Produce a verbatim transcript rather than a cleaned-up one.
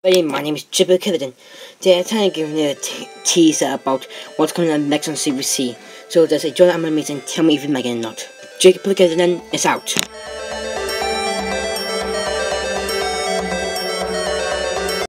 Hey, my name is Jeffy. Today I'm trying to give you a t teaser about what's coming up next on C B C. So there's a join animation, tell me if you like it or not. Jake Plickerton is out.